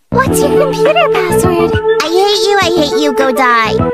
What's your computer password? I hate you, go die.